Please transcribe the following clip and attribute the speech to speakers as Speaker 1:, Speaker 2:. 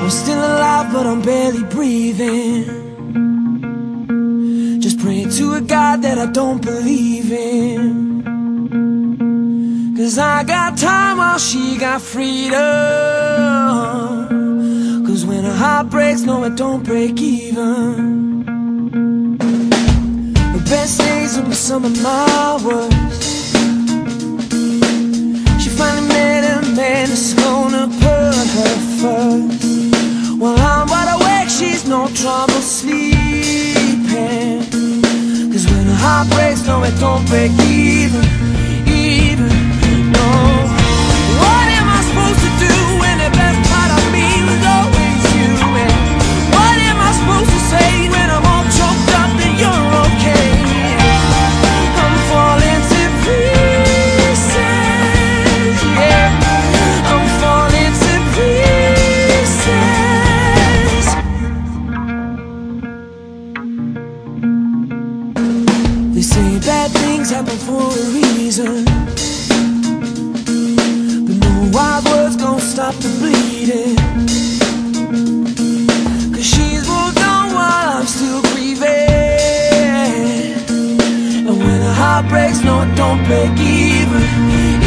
Speaker 1: I'm still alive, but I'm barely breathing. Just praying to a God that I don't believe in. 'Cause I got time while she got freedom. 'Cause when a heart breaks, no, it don't break even. The best days will be some of my worst. She finally met a man that's gonna put her first. While I'm wide awake, she's no trouble sleeping. 'Cause when a heart breaks, no, it don't break even. No. What am I supposed to do when the best part of me was always you? And what am I supposed to say when I'm all choked up that you're okay? I'm falling to pieces, yeah. I'm falling to pieces. They say bad things happen for a reason. Wild words gon' stop the bleeding. 'Cause she's moved on while I'm still grieving. And when a heart breaks, no, it don't break even.